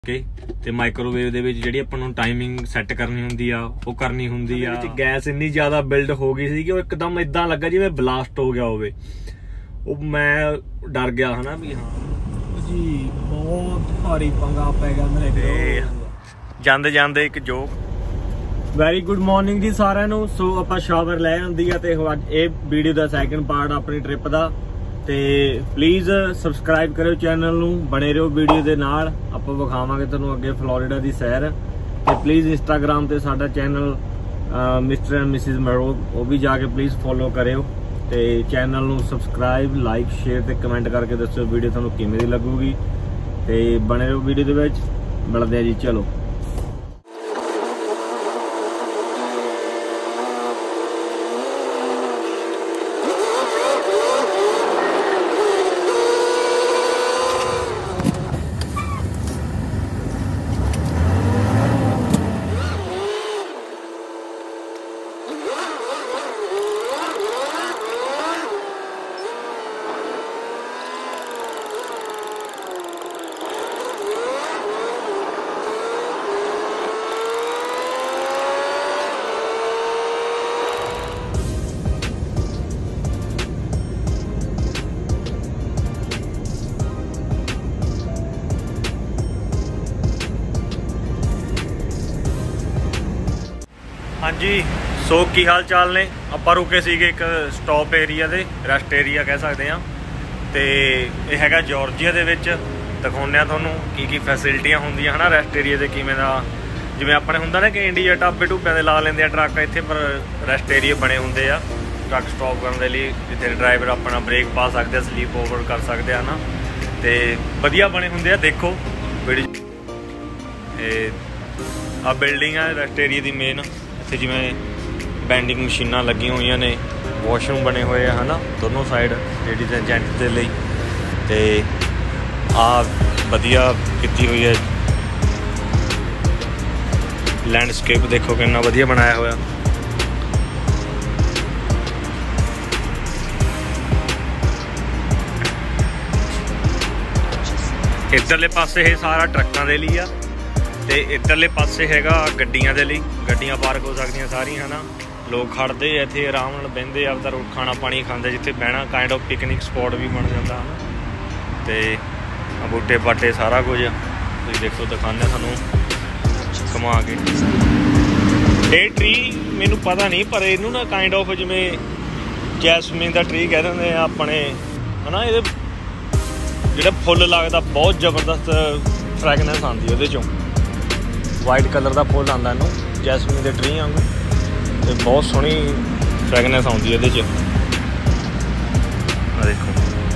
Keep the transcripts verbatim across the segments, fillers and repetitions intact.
के ते माइक्रोवेव दे विच जिहड़ी आपां नूं टाइमिंग सैट करनी हुंदी आ ओह करनी हुंदी आ। गैस इन्नी ज़्यादा बिल्ड हो गई सी कि एकदम इदां लगा जिवें ब्लास्ट हो गया होवे। ओह मैं डर गया है ना भी हाँ जी बहुत भारी पंगा पै गया मेरे ਜਾਂਦੇ ਜਾਂਦੇ ਇੱਕ जोक। ਵੈਰੀ ਗੁੱਡ ਮਾਰਨਿੰਗ ਜੀ ਸਾਰਿਆਂ ਨੂੰ। ਸੋ ਆਪਾਂ ਸ਼ਾਵਰ ਲੈ ਆਂਦੀ ਆ ਤੇ ਅੱਜ ਇਹ ਵੀਡੀਓ ਦਾ ਸੈਕੰਡ ਪਾਰਟ ਆਪਣੀ ਟ੍ਰਿਪ ਦਾ ਤੇ ਪਲੀਜ਼ ਸਬਸਕ੍ਰਾਈਬ ਕਰਿਓ ਚੈਨਲ ਨੂੰ, ਬਣੇ ਰਹੋ ਵੀਡੀਓ ਦੇ ਨਾਲ। ਆਪਾਂ ਵਿਖਾਵਾਂਗੇ ਤੁਹਾਨੂੰ ਅੱਗੇ ਫਲੋਰੀਡਾ ਦੀ ਸੈਰ ਤੇ ਪਲੀਜ਼ ਇੰਸਟਾਗ੍ਰਾਮ ਤੇ ਸਾਡਾ ਚੈਨਲ ਮਿਸਟਰ ਐਂਡ ਮਿਸਿਸ ਮਰੋ ਉਹ ਵੀ ਜਾ ਕੇ ਪਲੀਜ਼ ਫੋਲੋ ਕਰਿਓ ਤੇ ਚੈਨਲ ਨੂੰ ਸਬਸਕ੍ਰਾਈਬ, ਲਾਈਕ, ਸ਼ੇਅਰ ਤੇ ਕਮੈਂਟ ਕਰਕੇ ਦੱਸਿਓ ਵੀਡੀਓ ਤੁਹਾਨੂੰ ਕਿਵੇਂ ਦੀ ਲੱਗੂਗੀ ਤੇ ਬਣੇ ਰਹੋ ਵੀਡੀਓ ਦੇ ਵਿੱਚ। ਮਿਲਦੇ ਆ ਜੀ, ਚਲੋ। हाँ जी, सो की हाल चाल ने। ਆਪਾਂ रुके ਸੀਗੇ ਇੱਕ ਸਟਾਪ ਏਰੀਆ ਦੇ, ਰੈਸਟ ਏਰੀਆ ਕਹਿ ਸਕਦੇ ਹਾਂ ਤੇ ਇਹ ਹੈਗਾ ਜਾਰਜੀਆ ਦੇ ਵਿੱਚ। ਦਿਖਾਉਂਦੇ ਆ ਤੁਹਾਨੂੰ ਕੀ ਕੀ ਫੈਸਿਲਿਟੀਆਂ ਹੁੰਦੀਆਂ ਹਨਾ ਰੈਸਟ ਏਰੀਆ ਦੇ, ਕਿਵੇਂ ਦਾ ਜਿਵੇਂ ਆਪਣੇ ਹੁੰਦਾ ਨਾ ਕਿ ਇੰਡੀਆ ਢਾਬੇ ਢੂਬਿਆਂ ਦੇ ਲਾ ਲੈਂਦੇ ਆ ਟਰੱਕ, ਇੱਥੇ ਪਰ ਰੈਸਟ ਏਰੀਆ ਬਣੇ ਹੁੰਦੇ ਆ ਟਰੱਕ ਸਟਾਪ ਕਰਨ ਦੇ ਲਈ, ਜਿੱਥੇ ਡਰਾਈਵਰ ਆਪਣਾ ਬ੍ਰੇਕ ਪਾ ਸਕਦੇ ਆ, ਸਲੀਪ ਓਵਰ ਕਰ ਸਕਦੇ ਆ ਨਾ, ਤੇ ਵਧੀਆ ਬਣੇ ਹੁੰਦੇ ਆ। ਦੇਖੋ ਵੀਡੀਓ ਇਹ ਆ ਬਿਲਡਿੰਗ ਆ ਰੈਸਟ ਏਰੀਆ ਦੀ ਮੇਨ। ਇੱਥੇ ਜਿਵੇਂ ਬੈਂਡਿੰਗ ਮਸ਼ੀਨਾਂ ਲੱਗੀਆਂ ਹੋਈਆਂ ਨੇ, ਵਾਸ਼ਰੂਮ ਬਣੇ ਹੋਏ ਆ ਹਨਾ ਦੋਨੋਂ ਸਾਈਡ ਲੇਡੀਜ਼ ਐਂਡ ਜੈਂਟਸ ਦੇ ਲਈ, ਤੇ ਆ ਵਧੀਆ ਕੀਤੀ ਹੋਈ ਹੈ ਲੈਂਡਸਕੇਪ। ਦੇਖੋ ਕਿੰਨਾ ਵਧੀਆ ਬਣਾਇਆ ਹੋਇਆ। ਇੱਧਰਲੇ ਪਾਸੇ ਇਹ ਸਾਰਾ ਟਰੱਕਾਂ ਦੇ ਲਈ ਆ ਤੇ ਇੱਧਰਲੇ ਪਾਸੇ ਹੈਗਾ ਗੱਡੀਆਂ ਦੇ ਲਈ। ਗੱਡੀਆਂ ਪਾਰਕ ਹੋ ਸਕਦੀਆਂ ਸਾਰੀਆਂ ਹਨਾ। ਲੋਕ ਖੜਦੇ ਇੱਥੇ ਆਰਾਮ ਨਾਲ ਬਹਿੰਦੇ ਆਪਦਾ ਰੋ ਖਾਣਾ ਪਾਣੀ ਖਾਂਦੇ, ਜਿੱਥੇ ਬਹਿਣਾ ਕਾਇੰਡ ਆਫ ਪਿਕਨਿਕ ਸਪੌਟ ਵੀ ਬਣ ਜਾਂਦਾ ਹਨਾ। ਤੇ ਬੂਟੇ ਬਾਟੇ ਸਾਰਾ ਕੁਝ ਤੁਸੀਂ ਦੇਖੋ, ਦਿਖਾਉਂਦੇ ਤੁਹਾਨੂੰ ਘੁਮਾ ਕੇ। ਇਹ ਟਰੀ ਮੈਨੂੰ ਪਤਾ ਨਹੀਂ ਪਰ ਇਹਨੂੰ ਨਾ ਕਾਇੰਡ ਆਫ ਜਿਵੇਂ ਜੈਸਮੀਨ ਦਾ ਟਰੀ ਕਹਿ ਦਿੰਦੇ ਆ ਆਪਣੇ ਹਨਾ। ਇਹਦੇ ਜਿਹੜਾ ਫੁੱਲ ਲੱਗਦਾ ਬਹੁਤ ਜ਼ਬਰਦਸਤ ਫ੍ਰੈਗਨੈਂਸ ਆਉਂਦੀ ਉਹਦੇ ਚੋਂ। ਵਾਈਟ ਕਲਰ ਦਾ ਫੁੱਲ ਆਉਂਦਾ ਇਹਨੂੰ, ਜੈਸਮੀਨ ਦੇ ਟਰੀ ਵਾਂਗੂ, ਤੇ ਬਹੁਤ ਸੋਹਣੀ ਫ੍ਰੈਗਨੈਂਸ ਆਉਂਦੀ ਇਹਦੇ 'ਚ। ਆ ਦੇਖੋ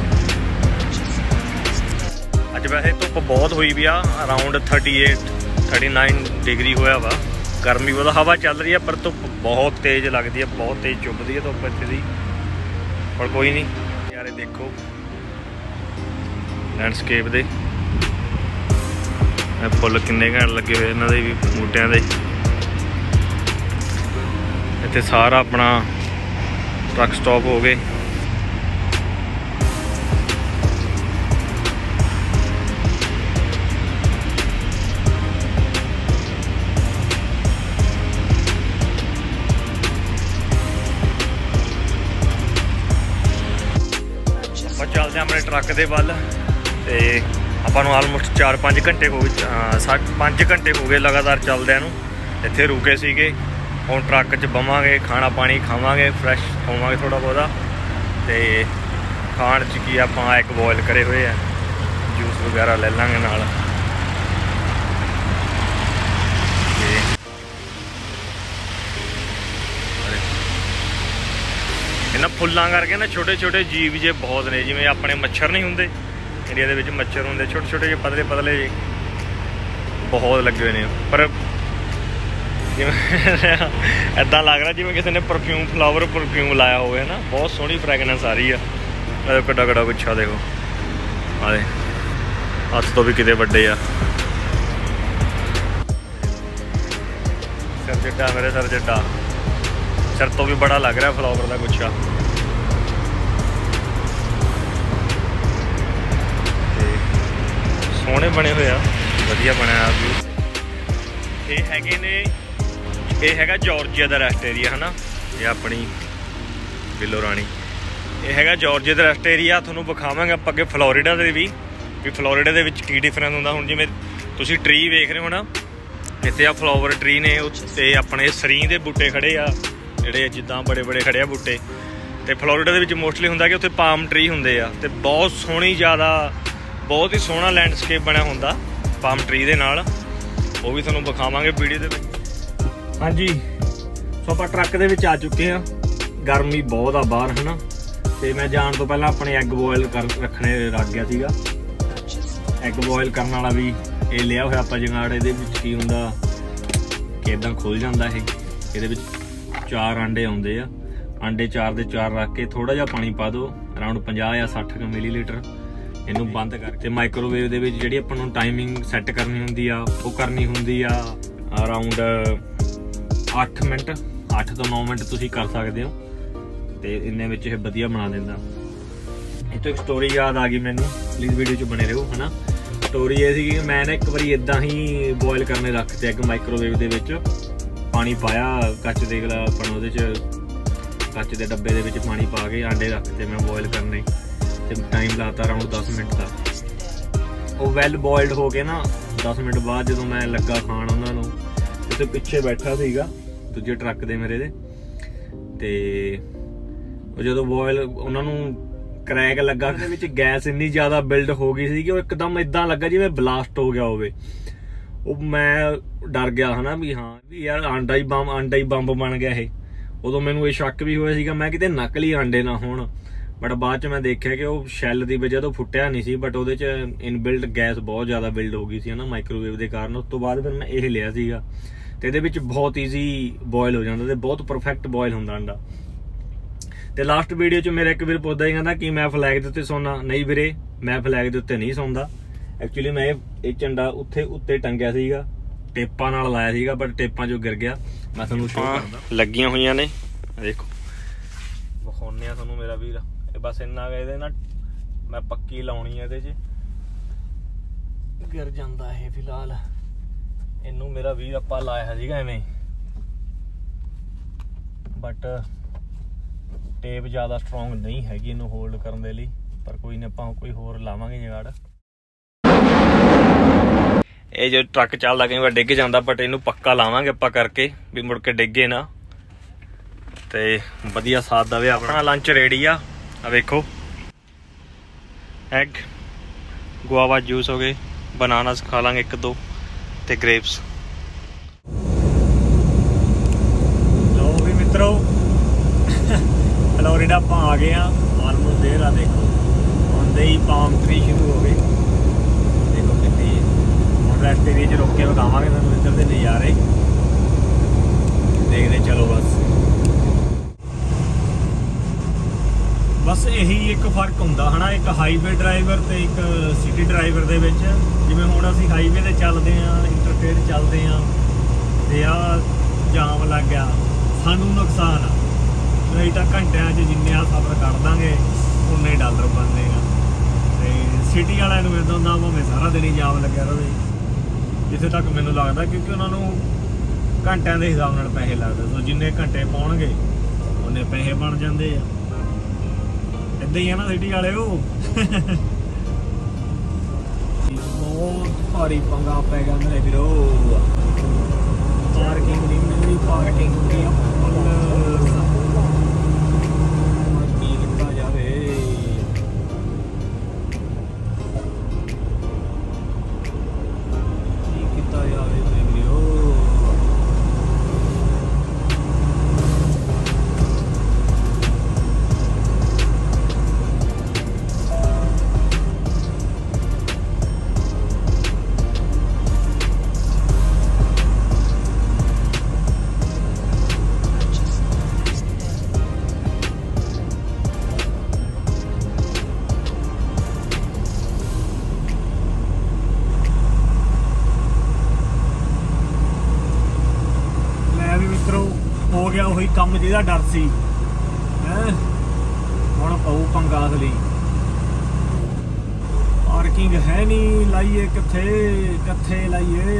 ਅੱਜ ਵੈਸੇ ਧੁੱਪ ਬਹੁਤ ਹੋਈ ਵੀ ਆ, around thirty eight thirty nine degree ਹੋਇਆ ਵਾ। ਗਰਮੀ ਬਹੁਤ, ਹਵਾ ਚੱਲ ਰਹੀ ਆ ਪਰ ਧੁੱਪ ਬਹੁਤ ਤੇਜ਼ ਲੱਗਦੀ ਆ, ਬਹੁਤ ਤੇਜ਼ ਚੁੱਭਦੀ ਆ ਧੁੱਪ ਇੱਥੇ ਦੀ। ਪਰ ਕੋਈ ਨਹੀਂ ਯਾਰ, ਇਹ ਦੇਖੋ ਲੈਂਡਸਕੇਪ ਦੇ ਫੁੱਲ ਕਿੰਨੇ ਘੈਂਟ ਲੱਗੇ ਹੋਏ ਇਹਨਾਂ ਦੇ ਵੀ, ਬੂਟਿਆਂ ਦੇ। ਇੱਥੇ ਸਾਰਾ ਆਪਣਾ ਟਰੱਕ ਸਟਾਪ ਹੋ ਗਏ। ਆਪਾਂ ਚੱਲਦੇ ਹਾਂ ਆਪਣੇ ਟਰੱਕ ਦੇ ਵੱਲ ਤੇ ਆਪਾਂ ਨੂੰ ਆਲਮੋਸਟ ਚਾਰ ਪੰਜ ਘੰਟੇ ਹੋ ਗਏ, ਸੱਠ ਪੰਜ ਘੰਟੇ ਹੋ ਗਏ ਲਗਾਤਾਰ ਚੱਲਦਿਆਂ ਨੂੰ। ਇੱਥੇ ਰੁਕੇ ਸੀਗੇ, ਹੁਣ ਟਰੱਕ 'ਚ ਬਵਾਂਗੇ, ਖਾਣਾ ਪਾਣੀ ਖਾਵਾਂਗੇ, ਫਰੈਸ਼ ਹੋਵਾਂਗੇ ਥੋੜ੍ਹਾ ਬਹੁਤਾ। ਤੇ ਖਾਣ 'ਚ ਕੀ ਆਪਾਂ ਐਗ ਬੋਇਲ ਕਰੇ ਹੋਏ ਆ, ਜੂਸ ਵਗੈਰਾ ਲੈ ਲਾਂਗੇ ਨਾਲ। ਇਹਨਾਂ ਫੁੱਲਾਂ ਕਰਕੇ ਨਾ ਛੋਟੇ ਛੋਟੇ ਜੀਵ ਜੇ ਬਹੁਤ ਨੇ, ਜਿਵੇਂ ਆਪਣੇ ਮੱਛਰ ਨਹੀਂ ਹੁੰਦੇ ਇੰਡੀਆ ਦੇ ਵਿੱਚ, ਮੱਛਰ ਹੁੰਦੇ ਛੋਟੇ ਛੋਟੇ ਜਿਹੇ ਪਤਲੇ ਪਤਲੇ ਜਿਹੇ, ਬਹੁਤ ਲੱਗੇ ਹੋਏ ਨੇ। ਪਰ ਜਿਵੇਂ ਇੱਦਾਂ ਲੱਗ ਰਿਹਾ ਜਿਵੇਂ ਕਿਸੇ ਨੇ ਪਰਫਿਊਮ ਫਲਾਵਰ ਪਰਫਿਊਮ ਲਾਇਆ ਹੋਵੇ ਨਾ, ਬਹੁਤ ਸੋਹਣੀ ਫ੍ਰੈਗਨੈਂਸ ਆ ਰਹੀ ਆ। ਕਿੱਡਾ ਕਿੱਡਾ ਗੁੱਛਾ ਦੇਖੋ, ਆਦੇ ਹੱਥ ਤੋਂ ਵੀ ਕਿਤੇ ਵੱਡੇ ਆ। ਸਿਰ ਜਿੱਡਾ ਮੇਰੇ ਸਿਰ ਜਿੱਡਾ, ਸਿਰ ਤੋਂ ਵੀ ਬੜਾ ਲੱਗ ਰਿਹਾ ਫਲਾਵਰ ਦਾ ਗੁੱਛਾ। ਸੋਹਣੇ ਬਣੇ ਹੋਏ ਆ। ਵਧੀਆ ਬਣਿਆ ਵਿਊ। ਇਹ ਹੈਗੇ ਨੇ, ਇਹ ਹੈਗਾ ਜਾਰਜੀਆ ਦਾ ਰੈਸਟ ਏਰੀਆ ਹੈ ਨਾ, ਇਹ ਆਪਣੀ ਬਿੱਲੋ ਰਾਣੀ। ਇਹ ਹੈਗਾ ਜਾਰਜੀਆ ਦਾ ਰੈਸਟ ਏਰੀਆ। ਤੁਹਾਨੂੰ ਵਿਖਾਵਾਂਗੇ ਆਪਾਂ ਅੱਗੇ ਫਲੋਰੀਡਾ ਦੇ ਵੀ ਵੀ ਫਲੋਰੀਡਾ ਦੇ ਵਿੱਚ ਕੀ ਡਿਫਰੈਂਸ ਹੁੰਦਾ। ਹੁਣ ਜਿਵੇਂ ਤੁਸੀਂ ਟਰੀ ਵੇਖ ਰਹੇ ਹੋ ਨਾ, ਇੱਥੇ ਆ ਫਲਾਵਰ ਟਰੀ ਨੇ, ਤੇ ਆਪਣੇ ਸਰੀ ਦੇ ਬੂਟੇ ਖੜੇ ਆ ਜਿਹੜੇ ਜਿੱਦਾਂ ਬੜੇ ਬੜੇ ਖੜੇ ਆ ਬੂਟੇ। ਤੇ ਫਲੋਰੀਡਾ ਦੇ ਵਿੱਚ ਮੋਸਟਲੀ ਹੁੰਦਾ ਕਿ ਉੱਥੇ ਪਾਮ ਟਰੀ ਹੁੰਦੇ ਆ, ਤੇ ਬਹੁਤ ਸੋਹਣੀ ਜ਼ਿਆਦਾ ਬਹੁਤ ਹੀ ਸੋਹਣਾ ਲੈਂਡਸਕੇਪ ਬਣਿਆ ਹੁੰਦਾ ਪਾਮ ਟਰੀ ਦੇ ਨਾਲ। ਉਹ ਵੀ ਤੁਹਾਨੂੰ ਵਿਖਾਵਾਂਗੇ ਵੀਡੀਓ ਦੇ ਵਿੱਚ। ਹਾਂਜੀ, ਸੋ ਆਪਾਂ ਟਰੱਕ ਦੇ ਵਿੱਚ ਆ ਚੁੱਕੇ ਹਾਂ। ਗਰਮੀ ਬਹੁਤ ਆ ਬਾਹਰ ਹੈ ਨਾ, ਤੇ ਮੈਂ ਜਾਣ ਤੋਂ ਪਹਿਲਾਂ ਆਪਣੇ ਐਗ ਬੋਇਲ ਕਰ ਰੱਖਣੇ ਰੱਖ ਗਿਆ ਸੀਗਾ। ਐਗ ਬੋਇਲ ਕਰਨ ਵਾਲਾ ਵੀ ਇਹ ਲਿਆ ਹੋਇਆ ਆਪਾਂ ਜਗਾੜ। ਇਹਦੇ ਵਿੱਚ ਕੀ ਹੁੰਦਾ ਕਿ ਇੱਦਾਂ ਖੁੱਲ ਜਾਂਦਾ ਇਹ। ਇਹਦੇ ਵਿੱਚ ਚਾਰ ਆਂਡੇ ਆਉਂਦੇ ਆ, ਆਂਡੇ ਚਾਰ ਦੇ ਚਾਰ ਰੱਖ ਕੇ ਥੋੜਾ ਜਿਹਾ ਪਾਣੀ ਪਾ ਦਿਓ, ਅਰਾਊਂਡ ਪੰਜਾਹ ਜਾਂ ਸੱਠ ਕੁ ਮਿਲੀ ਲੀਟਰ। ਇਹਨੂੰ ਬੰਦ ਕਰਕੇ ਮਾਈਕ੍ਰੋਵੇਵ ਦੇ ਵਿੱਚ ਜਿਹੜੀ ਆਪਾਂ ਨੂੰ ਟਾਈਮਿੰਗ ਸੈੱਟ ਕਰਨੀ ਹੁੰਦੀ ਆ ਉਹ ਕਰਨੀ ਹੁੰਦੀ ਆ ਅਰਾਊਂਡ ਅੱਠ ਮਿੰਟ, ਅੱਠ ਤੋਂ ਨੌ ਮਿੰਟ ਤੁਸੀਂ ਕਰ ਸਕਦੇ ਹੋ, ਤੇ ਇੰਨੇ ਵਿੱਚ ਇਹ ਵਧੀਆ ਬਣਾ ਦਿੰਦਾ। ਇਹ ਤੋਂ ਇੱਕ ਸਟੋਰੀ ਯਾਦ ਆ ਗਈ ਮੈਨੂੰ, ਪਲੀਜ਼ ਵੀਡੀਓ 'ਚ ਬਣੇ ਰਹੋ ਹੈ ਨਾ। ਸਟੋਰੀ ਇਹ ਸੀ ਕਿ ਮੈਂ ਨਾ ਇੱਕ ਵਾਰੀ ਇੱਦਾਂ ਹੀ ਬੋਇਲ ਕਰਨੇ ਰੱਖਤੇ ਐਗ ਮਾਈਕ੍ਰੋਵੇਵ ਦੇ ਵਿੱਚ। ਪਾਣੀ ਪਾਇਆ ਕੱਚ ਦੇ ਗਲਾ ਆਪਣਾ, ਉਹਦੇ 'ਚ ਕੱਚ ਦੇ ਡੱਬੇ ਦੇ ਵਿੱਚ ਪਾਣੀ ਪਾ ਕੇ ਆਂਡੇ ਰੱਖਤੇ ਮੈਂ ਬੋਇਲ ਕਰਨੇ, ਤੇ ਟਾਈਮ ਲਾਤਾ ਅਰਾਊਂਡ ਦਸ ਮਿੰਟ ਦਾ। ਉਹ ਵੈਲ ਬੋਇਲਡ ਹੋ ਕੇ ਨਾ ਦਸ ਮਿੰਟ ਬਾਅਦ ਜਦੋਂ ਮੈਂ ਲੱਗਾ ਖਾਣ ਉਹਨਾਂ ਨੂੰ, ਤੇ ਪਿੱਛੇ ਬੈਠਾ ਸੀਗਾ ਦੂਜੇ ਟਰੱਕ ਦੇ ਮੇਰੇ ਦੇ, ਤੇ ਉਹ ਜਦੋਂ ਬੋਇਲ ਉਹਨਾਂ ਨੂੰ ਕਰੈਕ ਲੱਗਾ, ਉਹਦੇ ਵਿੱਚ ਗੈਸ ਇੰਨੀ ਜ਼ਿਆਦਾ ਬਿਲਡ ਹੋ ਗਈ ਸੀ ਕਿ ਉਹ ਇੱਕਦਮ ਇਦਾਂ ਲੱਗਾ ਜਿਵੇਂ ਬਲਾਸਟ ਹੋ ਗਿਆ ਹੋਵੇ। ਉਹ ਮੈਂ ਡਰ ਗਿਆ ਹਨਾ ਵੀ ਹਾਂ ਵੀ ਯਾਰ ਆਂਡਾ ਹੀ ਬੰਬ ਆਂਡਾ ਹੀ ਬੰਬ ਬਣ ਗਿਆ ਇਹ। ਉਦੋਂ ਮੈਨੂੰ ਇਹ ਸ਼ੱਕ ਵੀ ਹੋਇਆ ਸੀਗਾ ਮੈਂ ਕਿਤੇ ਨਕਲੀ ਆਂਡੇ ਨਾ ਹੋਣ, ਬਟ ਬਾਅਦ ਚ ਮੈਂ ਦੇਖਿਆ ਕਿ ਉਹ ਸ਼ੈਲ ਦੀ ਵਜ੍ਹਾ ਤੋਂ ਫੁੱਟਿਆ ਨਹੀਂ ਸੀ, ਬਟ ਉਹਦੇ ਚ ਇਨਬਿਲਟ ਗੈਸ ਬਹੁਤ ਜ਼ਿਆਦਾ ਬਿਲਡ ਹੋ ਗਈ ਸੀ ਹਨਾ ਮਾਈਕ੍ਰੋਵੇਵ ਦੇ ਕਾਰਨ। ਉਸ ਤੋਂ ਬਾਅਦ ਫਿਰ ਮੈਂ ਇਹ ਲਿਆ ਸੀਗਾ, ਤੇ ਇਹਦੇ ਵਿੱਚ ਬਹੁਤ ਈਜ਼ੀ ਬੋਇਲ ਹੋ ਜਾਂਦਾ ਤੇ ਬਹੁਤ ਪਰਫੈਕਟ ਬੋਇਲ ਹੁੰਦਾ ਅੰਡਾ। ਤੇ ਲਾਸਟ ਵੀਡੀਓ 'ਚ ਮੇਰਾ ਇੱਕ ਵੀਰ ਪੁੱਛਦਾ ਹੀ ਕਹਿੰਦਾ ਕਿ ਮੈਂ ਫਲੈਗ ਦੇ ਉੱਤੇ ਸੌਣਾ। ਨਹੀਂ ਵੀਰੇ, ਮੈਂ ਫਲੈਗ ਦੇ ਉੱਤੇ ਨਹੀਂ ਸੌਂਦਾ। ਐਕਚੁਅਲੀ ਮੈਂ ਇਹ ਝੰਡਾ ਉੱਥੇ ਉੱਤੇ ਟੰਗਿਆ ਸੀਗਾ, ਟੇਪਾਂ ਨਾਲ ਲਾਇਆ ਸੀਗਾ, ਬਟ ਟੇਪਾਂ 'ਚੋਂ ਗਿਰ ਗਿਆ। ਮੈਂ ਤੁਹਾਨੂੰ ਸ਼ੋਅ ਕਰਦਾ, ਲੱਗੀਆਂ ਹੋਈਆਂ ਨੇ ਦੇਖੋ, ਵਿਖਾਉਂਦੇ ਆ ਤੁਹਾਨੂੰ ਮੇਰਾ ਵੀਰ। ਇਹ ਬਸ ਇੰਨਾ ਕੁ ਇਹਦੇ ਨਾਲ ਮੈਂ ਪੱਕੀ ਲਾਉਣੀ ਆ, ਇਹਦੇ 'ਚ ਗਿਰ ਜਾਂਦਾ ਇਹ ਫਿਲਹਾਲ। ਇਹਨੂੰ ਮੇਰਾ ਵੀਰ ਆਪਾਂ ਲਾਇਆ ਸੀਗਾ ਐਵੇਂ, ਬਟ ਟੇਪ ਜ਼ਿਆਦਾ ਸਟਰੋਂਗ ਨਹੀਂ ਹੈਗੀ ਇਹਨੂੰ ਹੋਲਡ ਕਰਨ ਦੇ ਲਈ, ਪਰ ਕੋਈ ਨਾ ਆਪਾਂ ਕੋਈ ਹੋਰ ਲਾਵਾਂਗੇ ਜਗਾੜ। ਇਹ ਜੋ ਟਰੱਕ ਚੱਲਦਾ ਕਈ ਵਾਰ ਡਿੱਗ ਜਾਂਦਾ, ਬਟ ਇਹਨੂੰ ਪੱਕਾ ਲਾਵਾਂਗੇ ਆਪਾਂ ਕਰਕੇ ਵੀ ਮੁੜ ਕੇ ਡਿੱਗੇ ਨਾ, ਤੇ ਵਧੀਆ ਸਾਥ ਦੇਵੇ। ਆਪਣਾ ਲੰਚ ਰੈਡੀ ਆ, ਆ ਵੇਖੋ ਐਗ, ਗੁਆਵਾ ਜੂਸ ਹੋ ਗਏ, ਬਨਾਨਾਸ ਖਾ ਲਾਂਗੇ ਇੱਕ ਦੋ, ਤੇ ਗ੍ਰੇਪਸ। ਲਓ ਵੀ ਮਿੱਤਰੋ, ਫਲੋਰੀਡਾ ਆਪਾਂ ਆ ਗਏ ਆ ਆਲਮੋਸਟ ਦੇਰ ਆ। ਦੇਖੋ ਆਉਂਦੇ ਹੀ ਪਾਮ ਟਰੀ ਸ਼ੁਰੂ ਹੋ ਗਏ, ਦੇਖੋ ਕਿੰਨੀ। ਹੁਣ ਰੈਸਟ ਏਰੀਆ 'ਚ ਰੁਕ ਕੇ ਵਿਖਾਵਾਂਗੇ ਤੁਹਾਨੂੰ ਇੱਧਰ ਦੇ ਨਜ਼ਾਰੇ, ਦੇਖਦੇ ਚਲੋ। ਬਸ ਬਸ ਇਹੀ ਇੱਕ ਫਰਕ ਹੁੰਦਾ ਹੈ ਨਾ, ਇੱਕ ਹਾਈਵੇ ਡਰਾਈਵਰ ਤੇ ਇੱਕ ਸਿਟੀ ਡਰਾਈਵਰ ਦੇ ਵਿੱਚ। ਜਿਵੇਂ ਹੁਣ ਅਸੀਂ ਹਾਈਵੇ ਤੇ ਚੱਲਦੇ ਹਾਂ, ਇੰਟਰਸਟੇਟ ਚੱਲਦੇ ਹਾਂ, ਤੇ ਆਹ ਜਾਮ ਲੱਗ ਗਿਆ, ਸਾਨੂੰ ਨੁਕਸਾਨ ਆ। ਨਹੀਂ ਤਾਂ ਘੰਟਿਆਂ 'ਚ ਜਿੰਨੇ ਆ ਸਫ਼ਰ ਕਰ ਦਾਂਗੇ ਉਨੇ ਹੀ ਡਾਲਰ ਬਣਦੇ ਆ। ਤੇ ਸਿਟੀ ਵਾਲਿਆਂ ਨੂੰ ਇੱਦਾਂ ਹੁੰਦਾ ਭਾਵੇਂ ਸਾਰਾ ਦਿਨ ਹੀ ਜਾਮ ਲੱਗਿਆ ਰਹੇ, ਜਿੱਥੇ ਤੱਕ ਮੈਨੂੰ ਲੱਗਦਾ, ਕਿਉਂਕਿ ਉਹਨਾਂ ਨੂੰ ਘੰਟਿਆਂ ਦੇ ਹਿਸਾਬ ਨਾਲ ਪੈਸੇ ਲੱਗਦੇ। ਸੋ ਜਿੰਨੇ ਘੰਟੇ ਪਾਉਣਗੇ ਉਨੇ ਪੈਸੇ ਬਣ ਜਾਂਦੇ ਆ। ਇੱਦਾਂ ਹੀ ਆ ਨਾ ਸਿਟੀ ਵਾਲੇ। ਉਹ ਬਹੁਤ ਭਾਰੀ ਪੰਗਾ ਪੈ ਗਿਆ ਮੇਰੇ ਵੀਰੋ, ਪਾਰਕਿੰਗ ਨਹੀਂ ਮਿਲਣੀ, ਪਾਰਕਿੰਗ ਦੀ ਹੋ ਗਿਆ ਉਹੀ ਕੰਮ ਜਿਹਦਾ ਡਰ ਸੀ ਹੈ। ਹੁਣ ਪਊ ਪੰਗਾ ਅਸਲੀ। पार्किंग है नहीं, लाइए किथे किथे लाइए।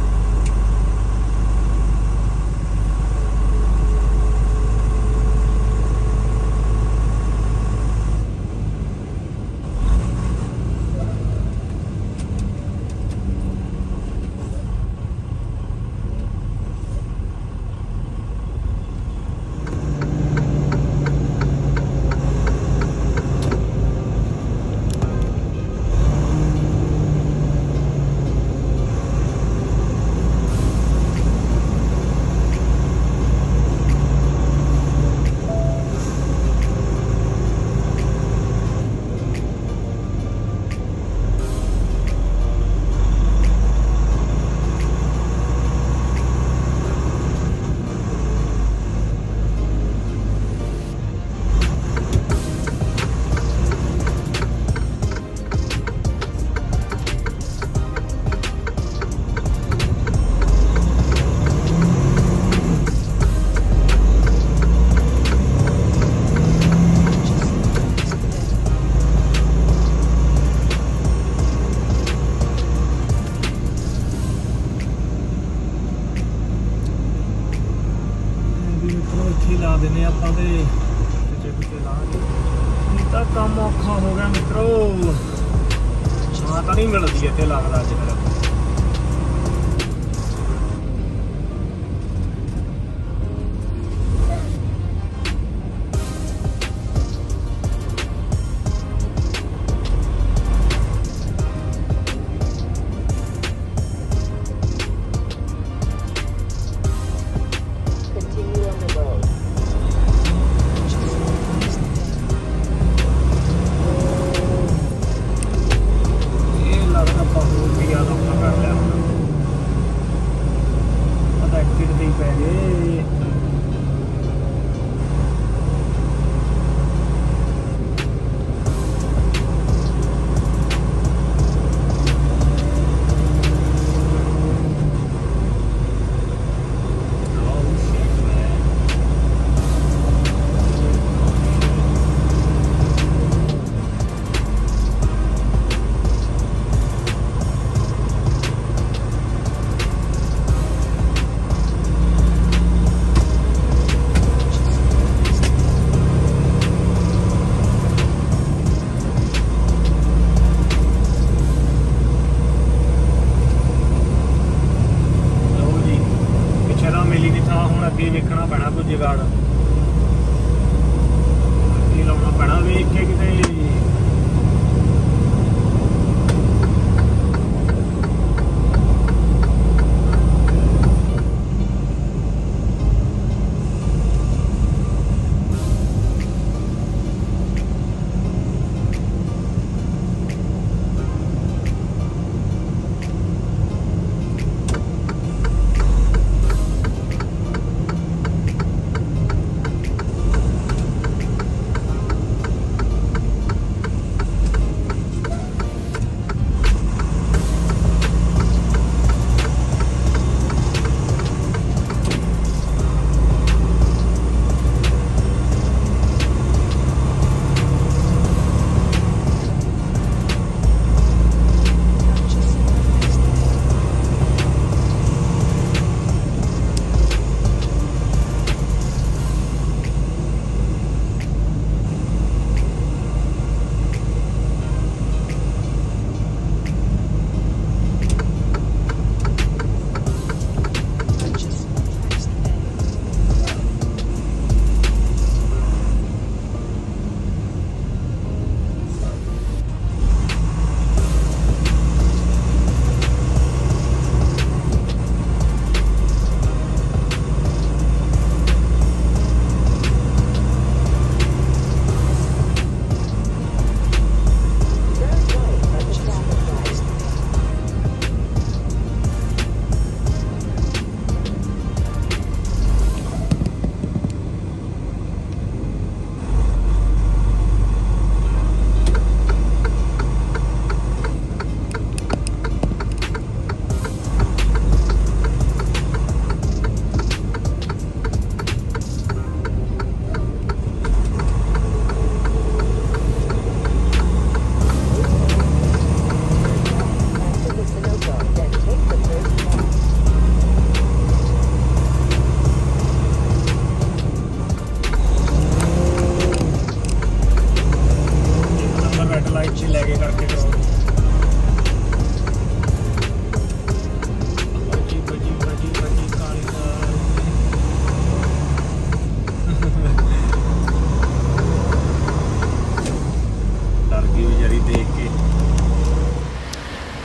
ला देने आप काम औखा हो गया मित्रों। छां तो नहीं मिलती इतने लगता अजकल। वेखना पैना कोई जुगाड़ लाना पैना वेख के किते।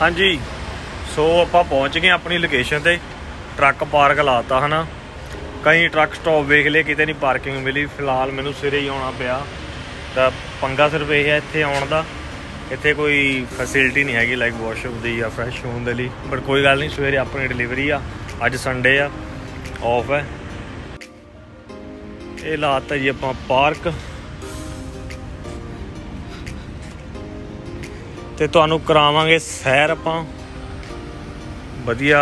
हाँ जी, सो आप पहुँच गए अपनी लोकेशन ते। ट्रक पार्क लाता है ना, कई ट्रक स्टॉप वेख लिया, किते नहीं पार्किंग मिली। फिलहाल मैनू सवेरे ही आना पिया, तो पंगा सिर्फ यह है इत्थे आउण दा, इत्थे कोई फैसिलिटी नहीं हैगी लाइक वॉशअप दी या फ्रैश होने दे लई। बट कोई गल नहीं, सवेरे अपनी डिलीवरी आ, अज संडे आ, ऑफ है। ये लाता जी आपां पार्क, ते तुहानूं करावांगे सैर आपां वधिया।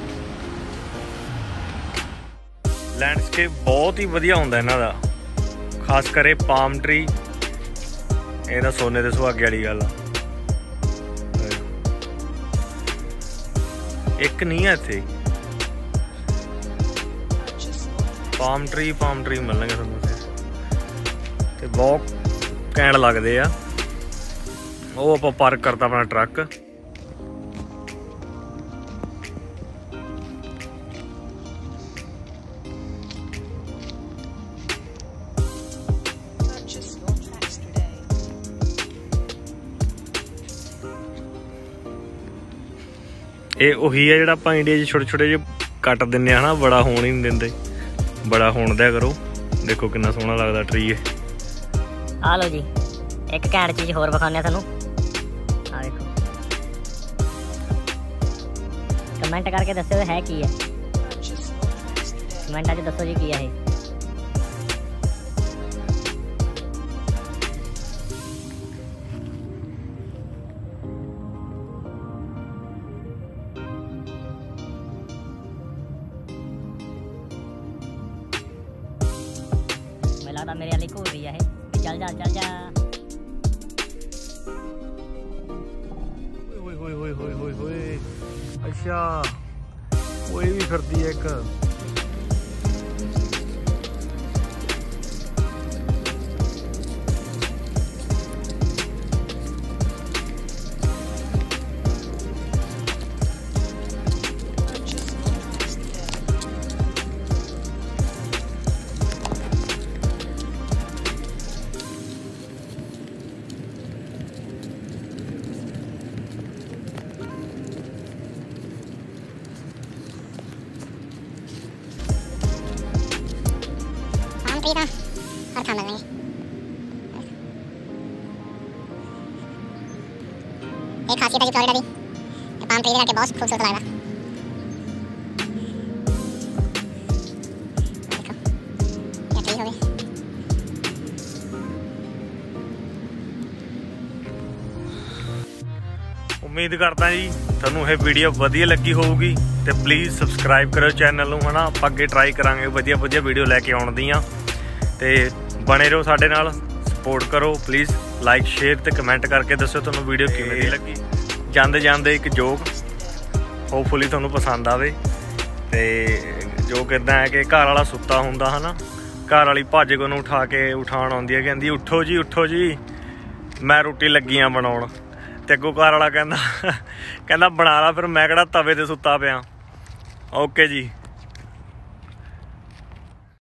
लैंडस्केप बहुत ही वधिया हुंदा इन्हां दा, खास करे पाम ट्री, ये तां सोने दे सुहागे वाली गल आ। एक नहीं है इत्थे पाम ट्री पाम ट्री मिलणगे तुहानूं ते बहुत घैंट लगदे आ। ਉਹ ਆਪਾਂ ਪਾਰਕ ਕਰਤਾ ਆਪਣਾ ਟਰੱਕ। ਇਹ ਉਹੀ ਹੈ ਜਿਹੜਾ ਆਪਾਂ ਇੰਡੀਆ 'ਚ ਛੋਟੇ ਛੋਟੇ ਜਿਹੇ ਕੱਟ ਦਿੰਦੇ ਆ ਨਾ, ਬੜਾ ਹੋਣ ਹੀ ਨਹੀਂ ਦਿੰਦੇ, ਬੜਾ ਹੋਣ ਦਿਆ ਕਰੋ। ਦੇਖੋ ਕਿੰਨਾ ਸੋਹਣਾ ਲੱਗਦਾ ਟਰੀ ਇਹ। ਆ ਲਓ ਜੀ ਇੱਕ ਘੈਂਟ ਚੀਜ਼ ਹੋਰ ਵਿਖਾਉਂਦੇ ਆ ਤੁਹਾਨੂੰ। ਆ ਦੇਖੋ, ਕਮੈਂਟ ਕਰਕੇ ਦੱਸਿਓ ਹੈ ਕੀ ਹੈ, ਕਮੈਂਟਾਂ 'ਚ ਦੱਸੋ ਜੀ ਕੀ ਹੈ ਇਹ। ਮੈਨੂੰ ਲੱਗਦਾ ਮੇਰੇ ਵਾਲੀ ਘੂਰ ਰਹੀ ਹੈ ਇਹ, ਵੀ ਚੱਲ ਜਾ ਚੱਲ ਜਾ। ਹੋਏ ਹੋਏ ਹੋਏ ਹੋਏ ਹੋਏ ਹੋਏ, ਅੱਛਾ ਉਹ ਇਹ ਵੀ ਫਿਰਦੀ ਹੈ ਇੱਕ। ਦਾ ਹਰ ਥਾਂ ਮਿਲਣਗੇ। ਇਹ ਖਾਸੀਅਤ ਹੈ ਜੀ ਫਲੋਰੀਡਾ ਦੀ, ਇਹ ਪਾਮ ਟਰੀ ਦੇ ਕਰਕੇ ਬਹੁਤ ਖੂਬਸੂਰਤ ਲੱਗਦਾ। ਦੇਖੋ ਇਹ ਟਰੀ ਹੋਵੇ। ਉਮੀਦ ਕਰਦਾ ਜੀ ਤੁਹਾਨੂੰ ਇਹ ਵੀਡੀਓ ਵਧੀਆ ਲੱਗੀ ਹੋਊਗੀ, ਤੇ ਪਲੀਜ਼ ਸਬਸਕ੍ਰਾਈਬ ਕਰਿਓ ਚੈਨਲ ਨੂੰ, ਹੈ ਨਾ। ਆਪਾਂ ਅੱਗੇ ਟਰਾਈ ਕਰਾਂਗੇ ਵਧੀਆ ਵਧੀਆ ਵੀਡੀਓ ਲੈ ਕੇ ਆਉਣ ਦੀਆਂ, ਤੇ ਬਣੇ ਰਹੋ ਸਾਡੇ ਨਾਲ, ਸਪੋਰਟ ਕਰੋ ਪਲੀਜ਼। ਲਾਈਕ ਸ਼ੇਅਰ ਤੇ ਕਮੈਂਟ ਕਰਕੇ ਦੱਸੋ ਤੁਹਾਨੂੰ ਵੀਡੀਓ ਕਿਵੇਂ ਦੀ ਲੱਗੀ। ਜਾਂਦੇ ਜਾਂਦੇ ਇੱਕ ਜੋਕ, ਹੋਪਫੁਲੀ ਤੁਹਾਨੂੰ ਪਸੰਦ ਆਵੇ। ਤੇ ਜੋਕ ਇੱਦਾਂ ਹੈ ਕਿ ਘਰ ਵਾਲਾ ਸੁੱਤਾ ਹੁੰਦਾ ਹੈ ਨਾ, ਘਰ ਵਾਲੀ ਭੱਜ ਕੇ ਉਹਨੂੰ ਉਠਾ ਕੇ ਉਠਾਉਣ ਆਉਂਦੀ ਹੈ, ਕਹਿੰਦੀ ਉੱਠੋ ਜੀ ਉੱਠੋ ਜੀ ਮੈਂ ਰੋਟੀ ਲੱਗੀ ਆ ਬਣਾਉਣ। ਤੇ ਅੱਗੋਂ ਘਰ ਵਾਲਾ ਕਹਿੰਦਾ ਕਹਿੰਦਾ ਬਣਾ ਲਾ ਫਿਰ, ਮੈਂ ਕਿਹੜਾ ਤਵੇ ਤੇ ਸੁੱਤਾ ਪਿਆ। ਓਕੇ ਜੀ।